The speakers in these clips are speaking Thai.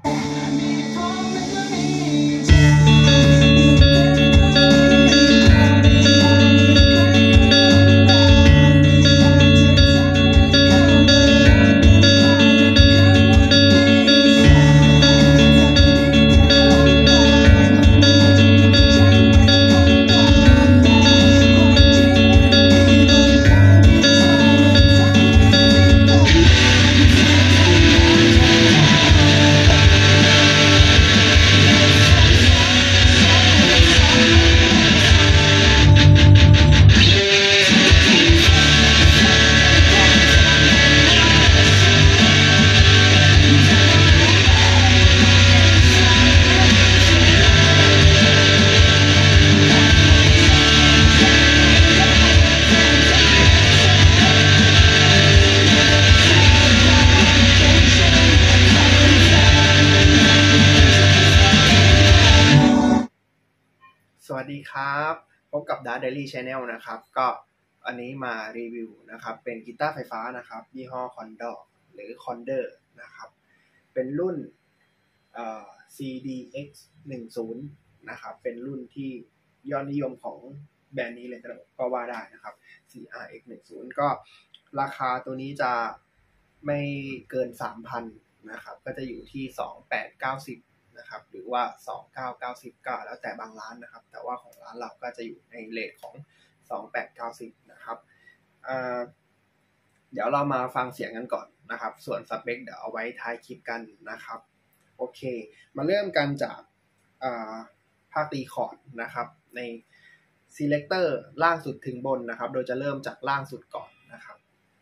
สวัสดีครับพบกับ Dart Daily Channel นะครับก็อันนี้มารีวิวนะครับเป็นกีตาร์ไฟฟ้านะครับยี่ห้อ Condor หรือ Condor นะครับเป็นรุ่นCDX 10นะครับเป็นรุ่นที่ยอดนิยมของแบรนด์นี้เลยก็ว่าได้นะครับ CRX 10ก็ราคาตัวนี้จะไม่เกิน 3,000 นะครับก็จะอยู่ที่2890นะครับหรือว่า2990ก็แล้วแต่บางร้านนะครับแต่ว่าของร้านเราก็จะอยู่ในเรทของ2890นะครับเดี๋ยวเรามาฟังเสียงกันก่อนนะครับส่วนสเปคเดี๋ยวเอาไว้ท้ายคลิปกันนะครับโอเคมาเริ่มกันจากภาคตีคอร์ดนะครับใน selector ล่างสุดถึงบนนะครับโดยจะเริ่มจากล่างสุดก่อนนะครับ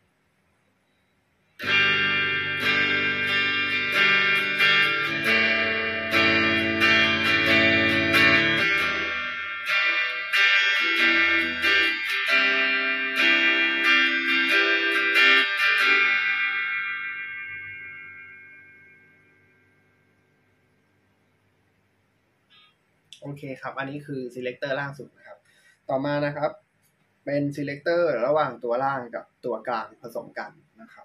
โอเคครับอันนี้คือ selector ล่างสุดนะครับต่อมานะครับเป็น selector ระหว่างตัวล่างกับตัวกลางผสมกันนะครับ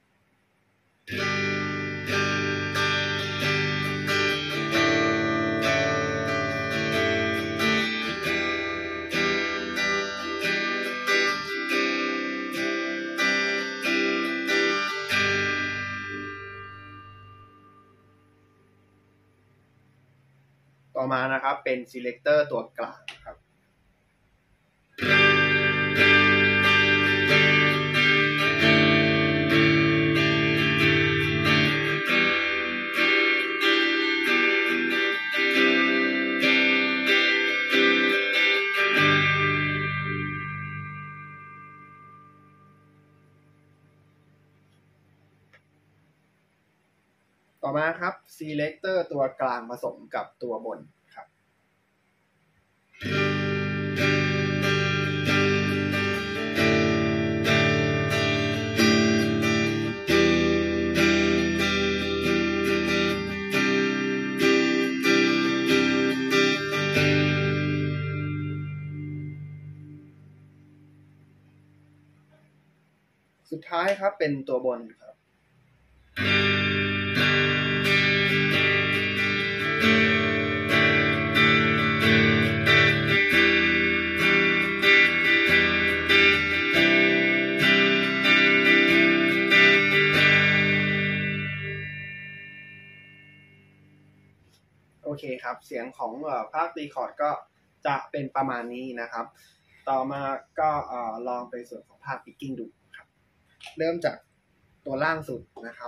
ต่อมานะครับเป็น selector ตัวกลางครับต่อมาครับ selector ตัวกลางผสมกับตัวบนครับสุดท้ายครับเป็นตัวบนครับโอเคครับเสียงของภาคตีคอร์ดก็จะเป็นประมาณนี้นะครับต่อมาก็ลองไปส่วนของภาคพิกกิ้งดูครับเริ่มจากตัวล่างสุดนะครับ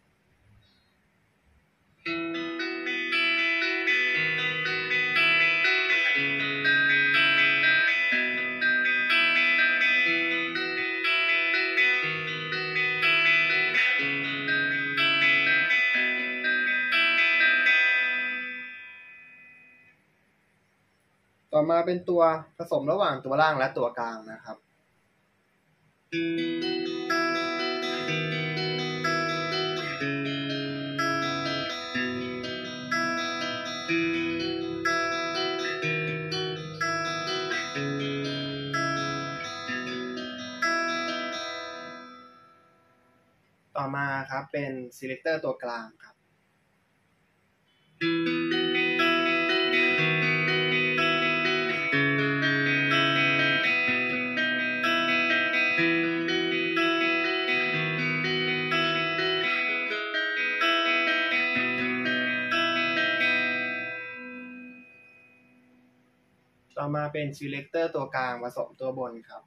ต่อมาเป็นตัวผสมระหว่างตัวล่างและตัวกลางนะครับต่อมาครับเป็น selector ตัวกลางครับต่อมาเป็น selector ตัวกลางผสมตัวบนครับ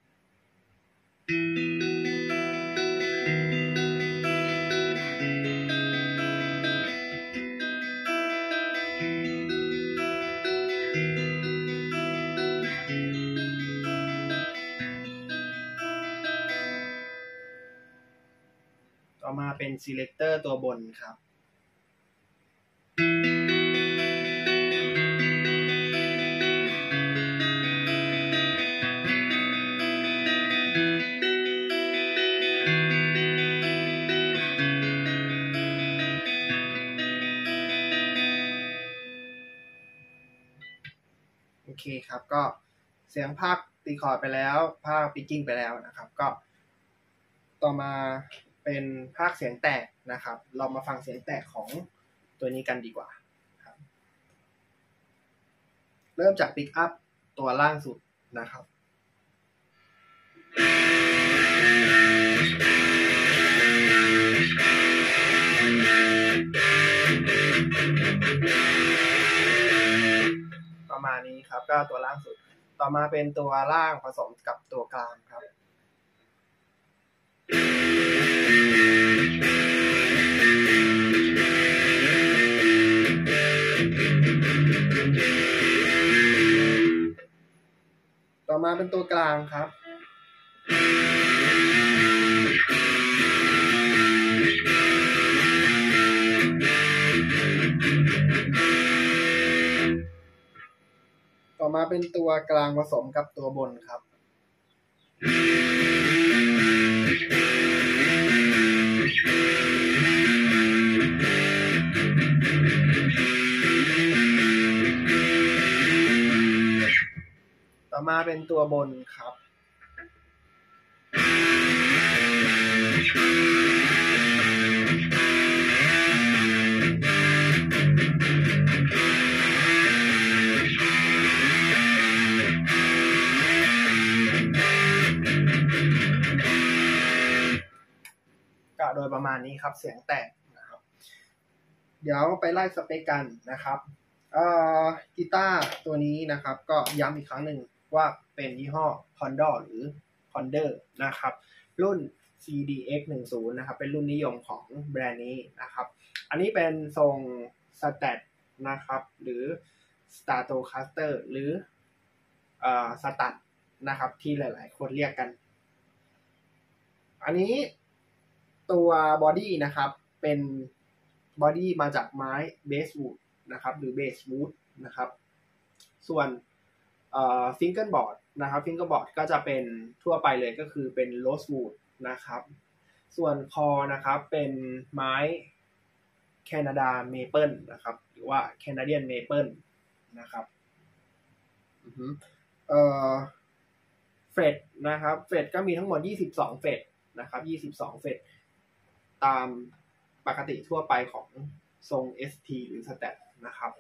ต่อมาเป็น selector ตัวบนครับโอเคครับก็เสียงภาครีคอร์ดไปแล้วภาคปิกกิ้งไปแล้วนะครับก็ต่อมาเป็นภาคเสียงแตกนะครับเรามาฟังเสียงแตกของตัวนี้กันดีกว่าครับเริ่มจากปิกอัพตัวล่างสุดนะครับประมาณนี้ครับก็ตัวล่างสุดต่อมาเป็นตัวล่างผสมกับตัวกลางครับต่อมาเป็นตัวกลางครับต่อมาเป็นตัวกลางผสมกับตัวบนครับต่อมาเป็นตัวบนครับก็โดยประมาณนี้ครับเสียงแตกนะครับเดี๋ยวไปไล่สเปคกันนะครับกีตาร์ตัวนี้นะครับก็ย้ำอีกครั้งหนึ่งว่าเป็นยี่ห้อ Condor หรือ Condor นะครับรุ่น CDX10 นะครับเป็นรุ่นนิยมของแบรนด์นี้นะครับอันนี้เป็นทรง Stat นะครับหรือ Stratocaster หรือStat นะครับที่หลายๆคนเรียกกันอันนี้ตัวบอดี้นะครับเป็นบอดี้มาจากไม้เบสวูดนะครับหรือเบสวูดนะครับส่วนฟิงเกิลบอร์ดนะครับฟิงเกิลบอร์ดก็จะเป็นทั่วไปเลยก็คือเป็นโรสวูดนะครับส่วนคอนะครับเป็นไม้แคนาดาเมเปิลนะครับหรือว่าแคนาเดียนเมเปิลนะครับเฟรดนะครับเฟรดก็มีทั้งหมด22เฟรดนะครับ22เฟรดตามปกติทั่วไปของทรง ST หรือ Stat นะครับ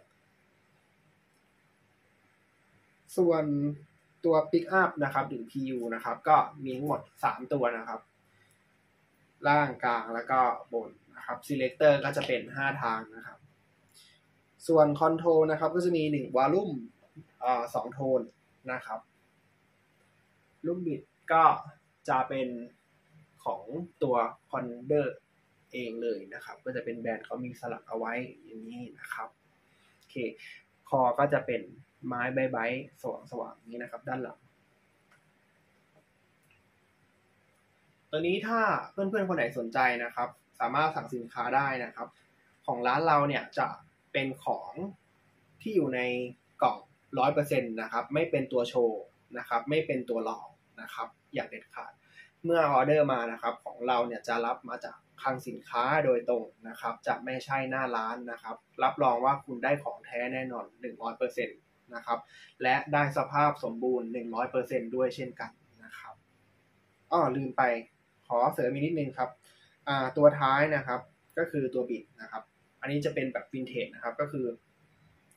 ส่วนตัว Pick Up นะครับหรือ PU นะครับก็มีทั้งหมด3ตัวนะครับล่างกลางแล้วก็บนนะครับ Selector ก็จะเป็น5ทางนะครับส่วน Control นะครับก็จะมี1 Volume 2 โทนนะครับลูกบิดก็จะเป็นของตัว Condor เองเลยนะครับก็จะเป็นแบรนด์เขามีสลักเอาไว้อย่างนี้นะครับโอเคคอก็จะเป็นไม้ใบสว่างๆนี้นะครับด้านหลังตัวนี้ถ้าเพื่อนๆคนไหนสนใจนะครับสามารถสั่งสินค้าได้นะครับของร้านเราเนี่ยจะเป็นของที่อยู่ในกล่อง 100% นะครับไม่เป็นตัวโชว์นะครับไม่เป็นตัวหลอกนะครับอย่าเด็ดขาดเมื่อออเดอร์มานะครับของเราเนี่ยจะรับมาจากคลังสินค้าโดยตรงนะครับจะไม่ใช่หน้าร้านนะครับรับรองว่าคุณได้ของแท้แน่นอน 100% นะครับและได้สภาพสมบูรณ์ 100% ด้วยเช่นกันนะครับลืมไปขอเสริมอีกนิดนึงครับตัวท้ายนะครับก็คือตัวบิดนะครับอันนี้จะเป็นแบบวินเทจนะครับก็คือ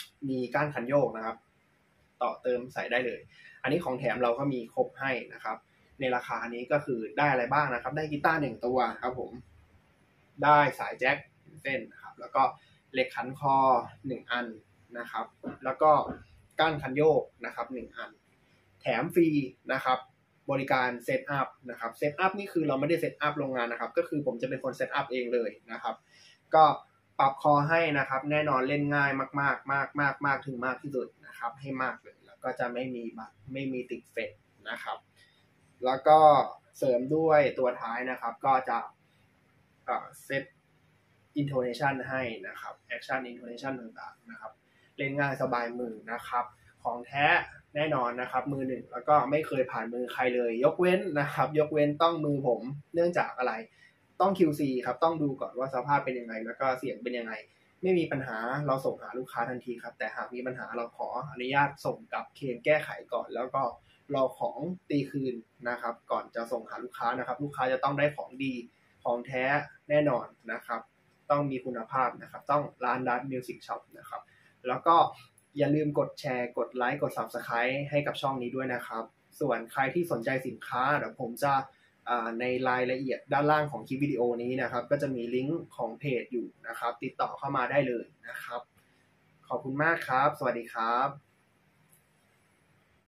มีก้านคันโยกนะครับต่อเติมใส่ได้เลยอันนี้ของแถมเราก็มีครบให้นะครับในราคานี้ก็คือได้อะไรบ้างนะครับได้กีตาร์1ตัวครับผมได้สายแจ็ค1เส้นนะครับแล้วก็เหล็กขันคอ1อันนะครับแล้วก็ก้านคันโยกนะครับ1อันแถมฟรีนะครับบริการเซตอัพนะครับเซตอัพนี่คือเราไม่ได้เซตอัพโรงงานนะครับก็คือผมจะเป็นคนเซตอัพเองเลยนะครับก็ปรับคอให้นะครับแน่นอนเล่นง่ายมากๆมากถึงมากที่สุดนะครับให้มากเลยแล้วก็จะไม่มีบัตรไม่มีติดเฟซนะครับแล้วก็เสริมด้วยตัวท้ายนะครับก็จะเซตอินโทเนชันให้นะครับแอคชั่นอินโทเนชันต่างๆนะครับเล่นง่ายสบายมือนะครับของแท้แน่นอนนะครับมือหนึ่งแล้วก็ไม่เคยผ่านมือใครเลยยกเว้นนะครับยกเว้นต้องมือผมเนื่องจากอะไรต้อง QC ครับต้องดูก่อนว่าสภาพเป็นยังไงแล้วก็เสียงเป็นยังไงไม่มีปัญหาเราส่งหาลูกค้าทันทีครับแต่หากมีปัญหาเราขออนุญาตส่งกลับเคลมแก้ไขก่อนแล้วก็รอของตีคืนนะครับก่อนจะส่งหาลูกค้านะครับลูกค้าจะต้องได้ของดีของแท้แน่นอนนะครับต้องมีคุณภาพนะครับต้องร้านดัตมิวสิกช็อปนะครับแล้วก็อย่าลืมกดแชร์กดไลค์กด Subscribe ให้กับช่องนี้ด้วยนะครับส่วนใครที่สนใจสินค้าเดี๋ยวผมจะในรายละเอียดด้านล่างของคลิปวิดีโอนี้นะครับก็จะมีลิงก์ของเพจอยู่นะครับติดต่อเข้ามาได้เลยนะครับขอบคุณมากครับสวัสดีครับ